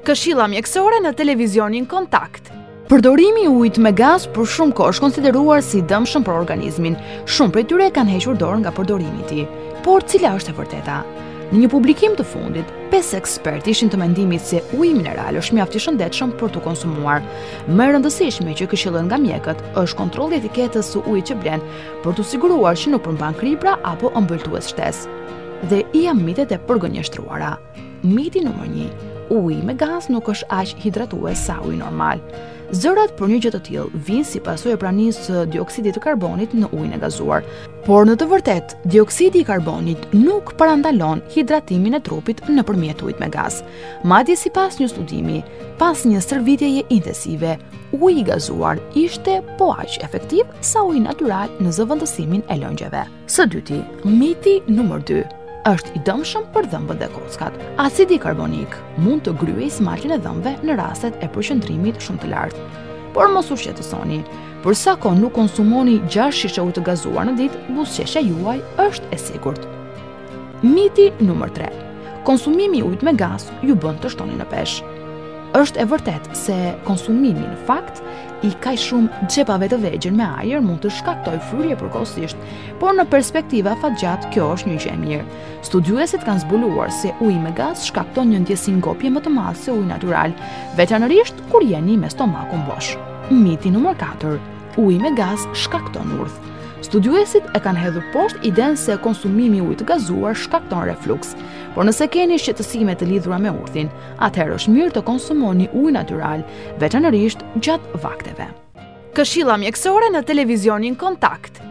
Këshilla mjekësore në televizionin Kontakt. Përdorimi i ujit me gaz për shumë kohë është konsideruar si dëmshëm për organizmin. Shumë prej tyre kanë hequr dorë nga përdorimi i tij. Por cila është e vërteta? Në një publikim të fundit, 5 ekspertë ishin të mendimit se uji mineral është mjaft i shëndetshëm për të konsumuar. Më e rëndësishme që këshillen nga mjekët është kontrolli i etiketës së ujit që blen për të siguruar që nuk përmban kripra apo ëmbëltues shtesë. Dhe i jam mitet e përgënjeshtruara. Miti numër 1. Uji me gaz nuk është aq hidratues sa uji normal. Zërat për një gjë të tillë vijnë si pasojë e pranisë së dioksidit të karbonit në ujin e gazuar. Por në të vërtetë, dioksidi i karbonit nuk parandalon hidratimin e trupit nëpërmjet ujit me gaz. Madje sipas një studimi, pas një stërvitjeje intensive, uji i gazuar ishte po aq efektiv sa uji natyral në zëvendësimin e lëngjeve. Së dyti, miti numër 2. Është i dëmshëm për dhëmbët dhe kockat. Acidi karbonik mund të gryejë smaltin e dhëmbëve në rastet e përqendrimit shumë të lartë. Por mos u shqetësoni, për sa kohë nuk konsumoni 6 shishe ujë të gazuar në ditë, buzëqeshja juaj është e sigurt. Miti numër 3. Konsumimi i ujit me gaz ju bën të shtoni në peshë. Është e vërtetë se konsumimi në fakt i kaq shumë xhepave të vegjël me ajër mund të shkaktojë fryrje përkohësisht, por në perspektiva fatgjatë kjo është një gjë e mirë. Studiuesit kanë zbuluar se uji me gaz shkakton një ndjesi ngopje më të madhe se uji natyral, veçanërisht kur jeni me stomakun bosh. Miti numër 4. Uji me gaz shkakton urdhë. Studiuesit e kanë hedhur poshtë idenë se konsumimi i ujit të gazuar shkakton refluks. Por nëse keni shqetësime të lidhura me urdhin, atëherë është mirë të konsumoni ujë natyral, veçanërisht gjatë vakteve. Këshilla mjekësore në televizionin Kontakt.